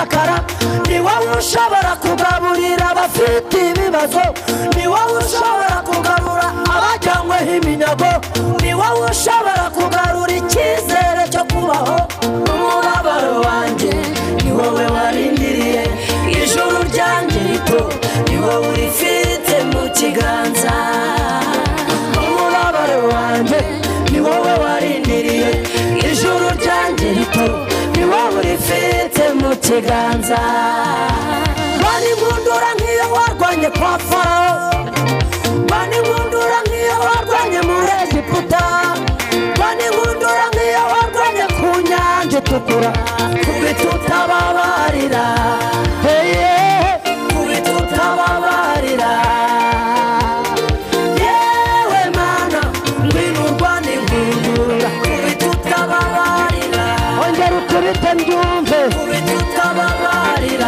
bucakara, ni wowe ushobora kugaburira abafite ibibazo, ni wowe ushobora kugarura abajyanyweho iminyago, ni wowe ushobora kugarura icyizere cyo kubaho. Umubabaro wanjye ni wowe warindiriye, ijuru ryanjye rito ni wowe urifite mu kiganza. Umubabaro wanjye ni wowe warindiriye, ijuru ryanjye rito ni wowe urifite mu kiganza. Bani nkundura nk'iyo warwanye kwa Farawo, bani nkundura nk'iyo warwanye muri Egiputa, bani nkundura nk'iyo warwanye ku nyanja itukura, kubita utababarira, kubita utababarira. Yewe Mana ngwino urwane nkundura, kubita utababarira, ongera ukubite mbyumve, kubita utababarira.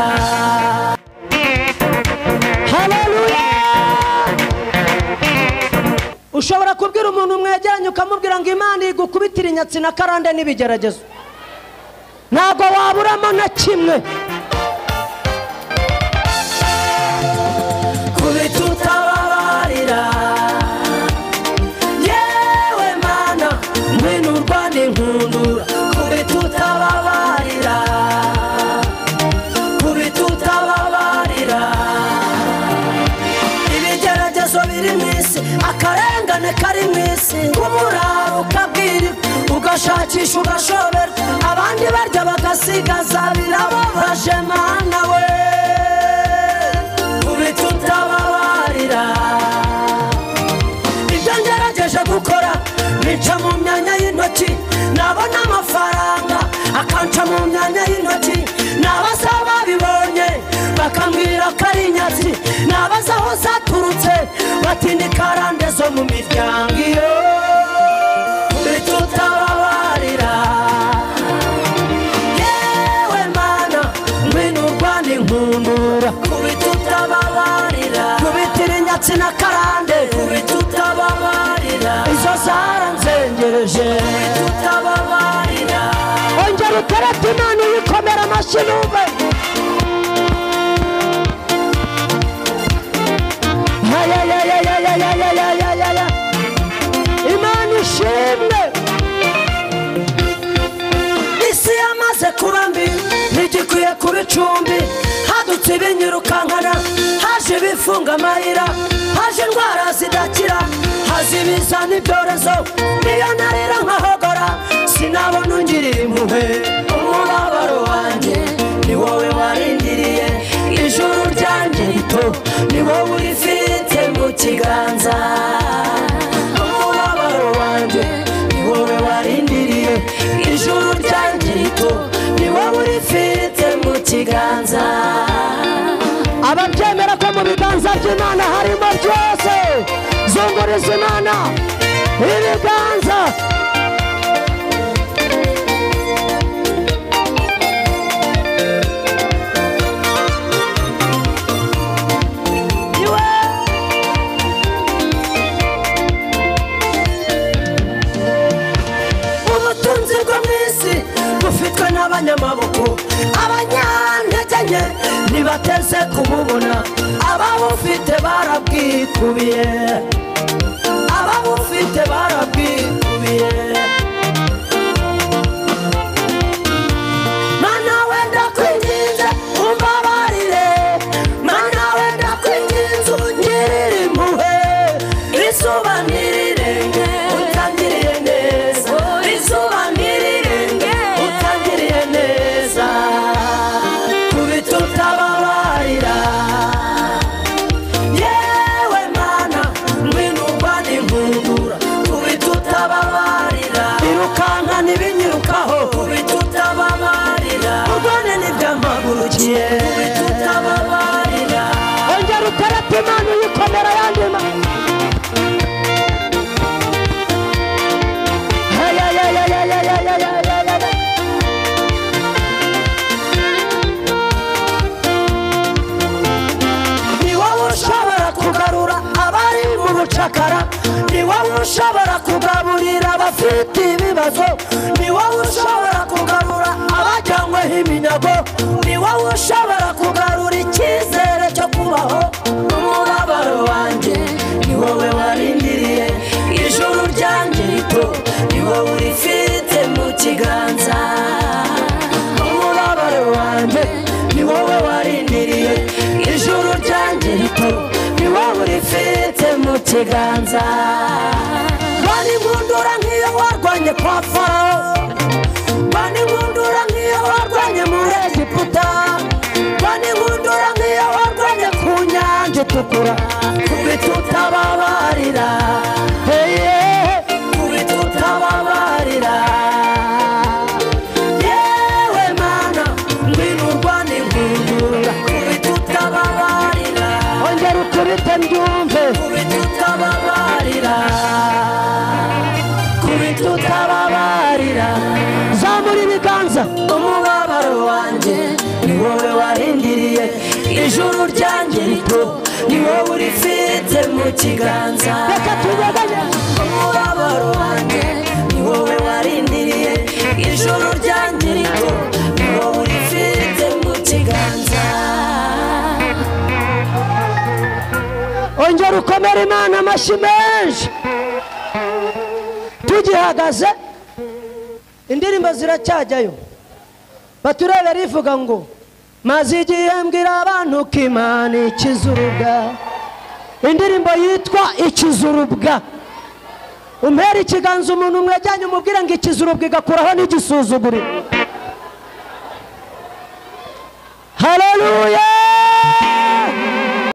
Haleluya. Ushobora kubwira umuntu mwegeranye ukamubwira ngo Imana igukubitira inyatsi na karande n'ibigeragezo, ntabwo waburamo na kimwe. Kubita utababarira, yewe Mana ngwino urwane nkundura, kubita utababarira, kubita utababarira. Ibigeragezo biri mu isi, akarengane kari mu isi, umuraro ukabwira ugashakisha ugashobera, abandi barya bagasigaza, birababaje Mana we, kubita utababarira. Ibyo ngerageje gukora bica mu myanya y'intoki, nabona amafaranga akanca mu myanya y'intoki, nabaza babibonye bakambwira ko ari inyatsi, nabaza aho zaturutse bati ni karande zo mu miryango iyo. Kubita utababarira, yewe Mana ngwino urwane nkundura, kubita utababarira, kubitira inyatsi na karande, kubita utababarira, izo zaranzengereje, kubita utababarira. Ongera uterete Imana uyikomera amashyi numve. Imana ishimwe. Isi yamaze kuba mbi, ntigikwiye kuba icumbi, hadutse ibinyirukankana, haje ibifunga amayira, haje indwara zidakira, haza ibizana ibyorezo, niyo narira nkahogora sinabona ungirira impuhwe. Umubabaro wanjye ni wowe warindiriye, ijuru ryanjye rito ni wowe urifite mu kiganza. Umubabaro wanjye ni wowe warindiriye, ijuru ryanjye rito ni wowe urifite mu kiganza. Ababyemera ko mu biganza by'Imana harimo byose, zunguriza Imana ibiganza. Ubutunzi bwo mu isi bufitwe n'abanyamaboko, abanyantege nke ntibateze kumubona, ababufite barabwikubiye, ababufite barabwikubiye. Mana wenda kwinginze umbabarire, Mana wenda kwinginze ungirire impuhwe, izuba ntirirenge utangiriye neza, izuba ntirirenge utangiriye neza. Kubita utababarira, yewe Mana ngwino urwane nkundura, kubita utababarira, irukanka ntibinyirukaho, kubita utababarira, urwane n'ibyampagurukiye, kubita utababarira. Ongera uterete Imana uyikomera yandi Mana. Ni wowe ushobora kugarura abari mu bucakara, ni wowe ushobora kugaburira abafite ibibazo, ni wowe ushobora kugarura abajyanyweho n'iminyago ni wowe ushobora kugarura icyizere cyo kubaho umubabaro wanjye ni wowe warindiriye ijuru ryanjye rito ni wowe urifite mu kiganza umubabaro wanjye ni wowe warindiriye ijuru ryanjye rito ni wowe urifite mu kiganza bani nkundura nk'iyo warwanye kwa Farawo bani nkundura nk'iyo warwanye muri Egiputa bani nkundura nk'iyo warwanye ku nyanja itukura kubita utababarira kubita utababarira yewe mana ngwino urwane nkundura kubita utababarira ongera ukubite mbyumve kubita utababarira kubita utababarira zamura ibiganza umubabaro wanjye ni wowe warindiriye ijuru ryanjye rito ni wowe urifite mu kiganza reka tubaganye umubabaro wanjye ni wowe warindiriye ijuru ryanjye rito ni wowe urifite mu kiganza ongera ukomere Imana amashyi menshi tugihagaze indirimbo ziracyajyayo baturebe rivuga ngo maze igihe mbwira abantu ko Imana ikizurubwa indirimbo yitwa ikizurubwa umpera ikiganza umuntu mwejyanye umubwira ngo ikizurubwa igakuraho n'igisuzuguriro haleluya